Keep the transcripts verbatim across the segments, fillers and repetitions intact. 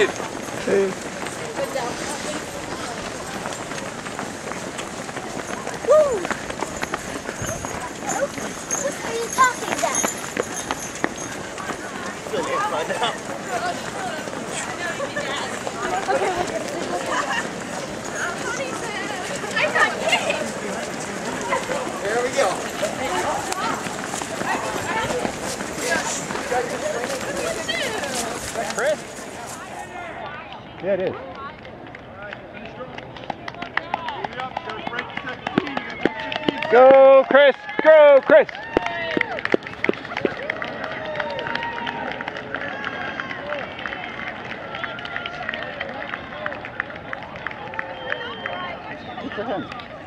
Dave. Hey. Woo! What are you talking about? Still can't find out. There we go. Chris? Yeah, it is. Go, Chris! Go, Chris! Good for him.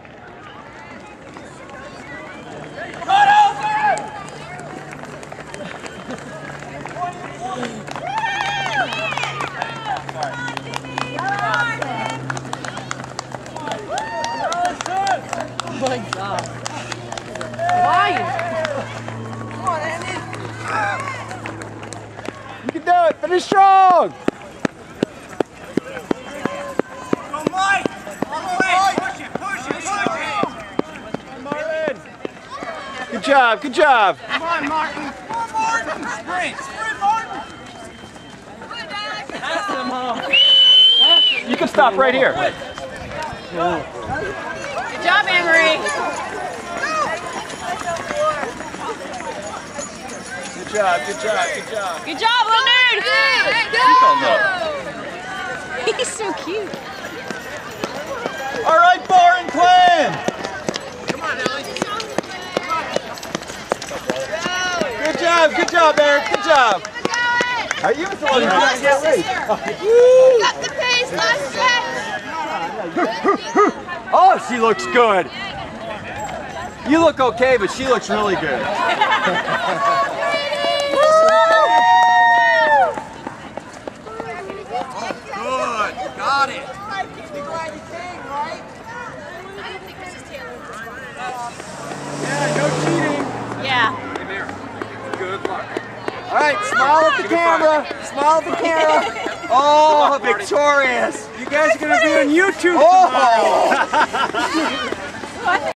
Oh my God. Why? Come on, Andy. You can do it! Finish strong! Go, Mike! All the way! Push it, push it, push it! Martin! Good job, good job! Come on, Martin! Come on, Martin! Sprint! Sprint, Martin! Pass them home. You can stop right here. Good job, Anne-Marie. Good job, good job, good job. Good job, Leonard. He's so cute. All right, Barton Clan! Come on, Ellie! Good job, good job, Eric, good job. Are you the one who's trying to get late? Got the pace, last stretch. Oh, she looks good. You look okay, but she looks really good. Good! Got it! Yeah, no cheating. Yeah. Good luck. All right, smile at the camera. Smile at the camera. Oh, victorious. You guys are going to be on YouTube tomorrow.